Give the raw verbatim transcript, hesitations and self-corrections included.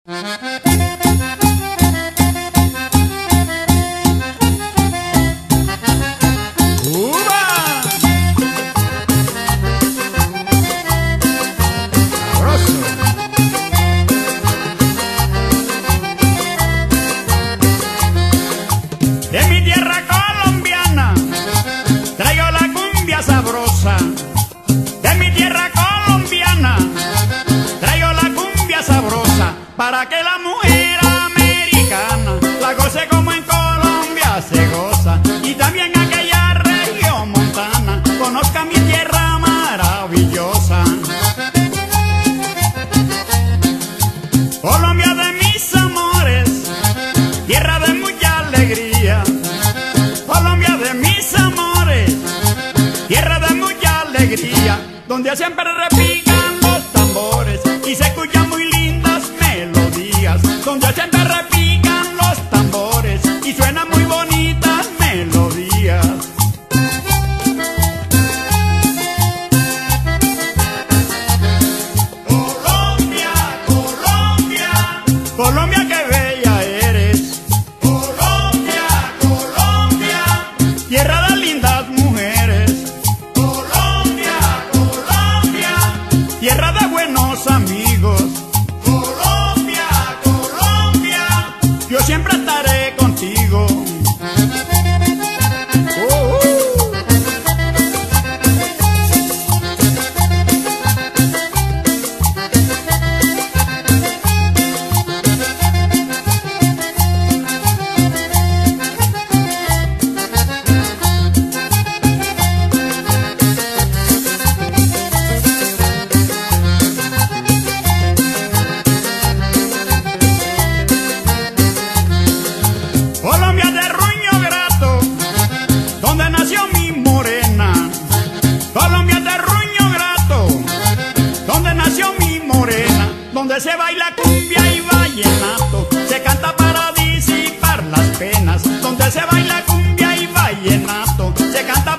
De mi tierra colombiana traigo la cumbia sabrosa. De mi tierra colombiana traigo la cumbia sabrosa, para que la mujer americana la goce como en Colombia se goza, y también aquella región montana conozca mi tierra maravillosa. Colombia de mis amores, tierra de mucha alegría. Colombia de mis amores, tierra de mucha alegría, donde siempre repican los tambores y se escuchan muy lindas melodías. Donde siempre repican los tambores y suenan muy bonitas melodías. Colombia, Colombia, Colombia, qué bella eres. Colombia, Colombia, tierra de lindas mujeres. Colombia, Colombia, tierra de buenos amigos. Colombia, Colombia, yo siempre estaré contigo. Oh, uh. Colombia de Ruño Grato, donde nació mi morena. Colombia de Ruño Grato, donde nació mi morena, donde se baila cumbia y vallenato, se canta para disipar las penas. Donde se baila cumbia y vallenato, se canta